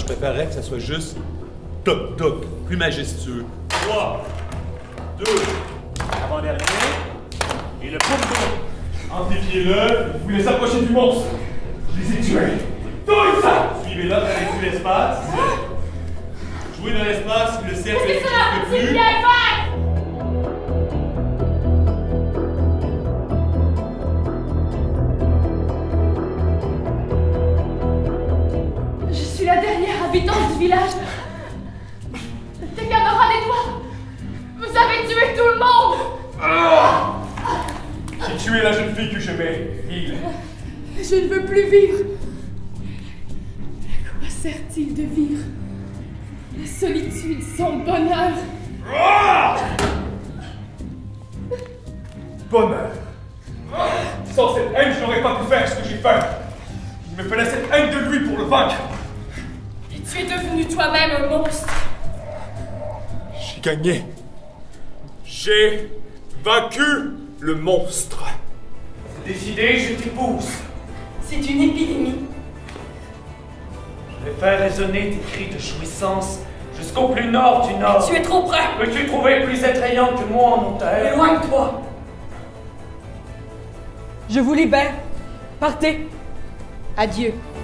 préférerais que ça soit juste toc toc, plus majestueux. 3, 2, avant-dernier, et le poum poum. Amplifiez-le, vous laissez approcher du monstre. Je les ai tués. Tout ça! Suivez-le avec tout l'espace. Jouez dans l'espace, le cercle Qu'est-ce que cela plus. veut-il bien faire? Je suis la dernière habitante du village. Tes camarades et toi, vous avez tué tout le monde! J'ai tué la jeune fille que j'aimais, il. Je ne veux plus vivre. À quoi sert-il de vivre? La solitude, son bonheur. Bonheur. Sans cette haine, je n'aurais pas pu faire ce que j'ai fait. Il me fallait cette haine de lui pour le vaincre. Et tu es devenu toi-même un monstre. J'ai gagné. J'ai vaincu le monstre. C'est décidé, je t'épouse. C'est une épidémie. Je vais faire résonner tes cris de jouissance jusqu'au plus nord du nord. Tu es trop près. Peux-tu trouver plus attrayante que moi en mon terre? Éloigne-toi. Je vous libère. Partez. Adieu.